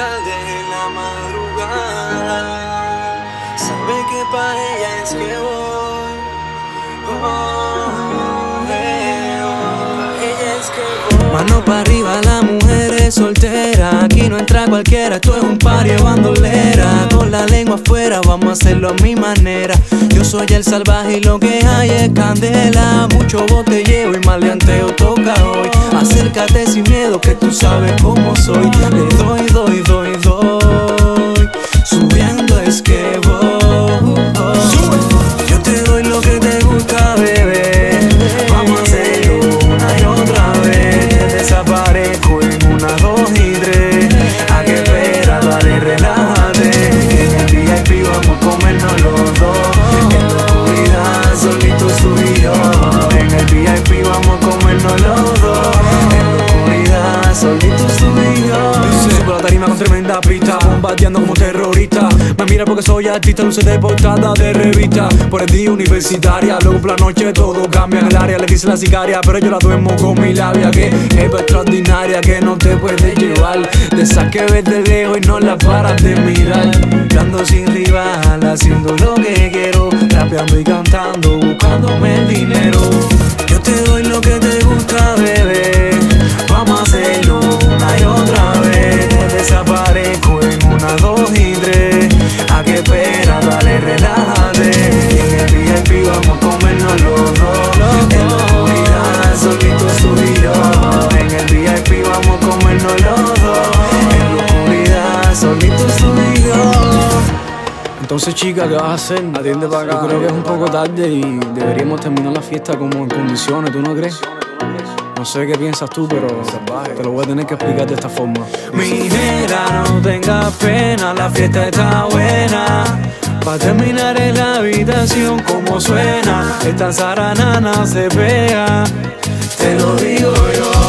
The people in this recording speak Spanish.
tarde en la madrugada, sabe que para ella es que voy. Pa' ella es que voy. Mano para arriba, la mujer es soltera. Aquí no entra cualquiera, esto es un party de bandolera. Con la lengua afuera, vamos a hacerlo a mi manera. Yo soy el salvaje y lo que hay es candela. Mucho botelleo y maleanteo toca hoy. Acércate sin miedo que tú sabes cómo soy. Le doy, subiendo es que voy. Yo te doy lo que te gusta, bebé. Vamos a hacerlo una y otra vez. Te desaparezco en una, dos y tres. ¿A qué esperas? Dale, relájate. En el VIP vamos a comernos los dos. En la oscuridad, solitos tú y yo. En el VIP vamos a comernos los dos. Solitos tú y yo. Subo la tarima con tremenda pista, bombardeando como terrorista. Me mira porque soy artista, luces de portada de revista. Por el día universitaria, luego por la noche todo cambia en el área. Le dice la sicaria, pero yo la duermo con mi labia. Que es extraordinaria, que no te puedes llevar. De esas que ves de lejos y no la paras de mirar. Ando sin rival, haciendo lo que quiero. Rapeando y cantando, buscándome el dinero. Yo te doy lo que te gusta, bebé. Vamos a hacerlo una y otra vez. Te desaparezco en una, dos y tres. ¿A qué esperas? Dale, relájate. En el VIP vamos a comernos los dos. En la oscuridad, solitos tú y yo. En el VIP vamos a comernos los dos. En la oscuridad, solitos tú y yo. Entonces, chica, ¿qué vas a hacer? Atiende para acá. Yo creo que es un poco tarde y deberíamos terminar la fiesta como en condiciones, ¿tú no crees? No sé qué piensas tú, pero te lo voy a tener que explicar de esta forma. Mi nena, no tengas pena, la fiesta está buena. Pa' terminar en la habitación como suena. Esta zaranana se pega, te lo digo yo.